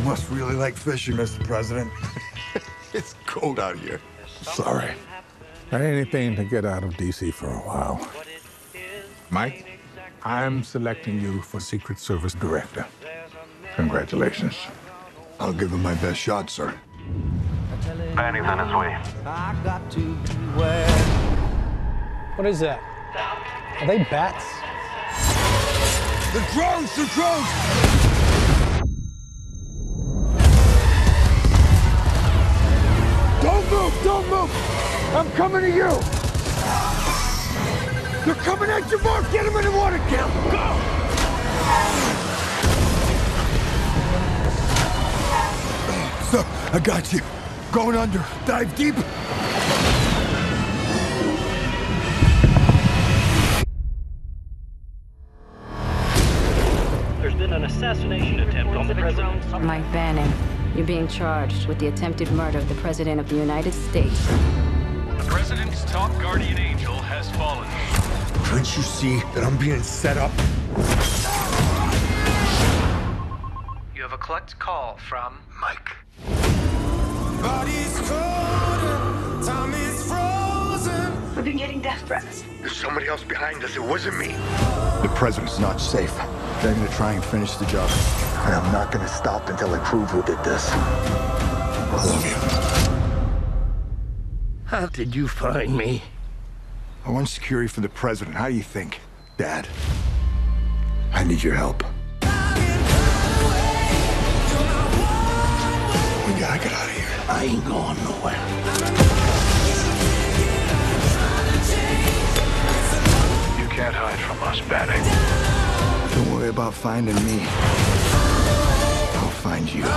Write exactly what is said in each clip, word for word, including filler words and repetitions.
must really like fishing, Mister President. It's cold out here. Sorry. Not anything to get out of D C for a while. Mike, I'm selecting you for Secret Service Director. Congratulations. I'll give him my best shot, sir. Manny's on his way. What is that? Are they bats? The drones! The drones! Don't move! Don't move! I'm coming to you! They're coming at you, Mark! Get him in the water! Get him! Go! So, I got you. Going under. Dive deep. There's been an assassination attempt on the president. Mike Banning, you're being charged with the attempted murder of the President of the United States. The president's top guardian angel has fallen. Can't you see that I'm being set up? You have a collect call from Mike. Body's cold, time is frozen. We've been getting death threats. There's somebody else behind us. It wasn't me. The president's not safe. They're gonna try and finish the job. And I'm not gonna stop until I prove who did this. I love you. How did you find me? I want security for the president. How do you think, Dad? I need your help. We gotta get out of here. I ain't going nowhere. You can't hide from us, Banning. Don't worry about finding me. I'll find you.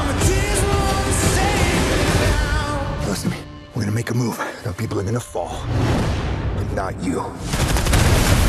Listen to me. We're gonna make a move. Now people are gonna fall. But not you.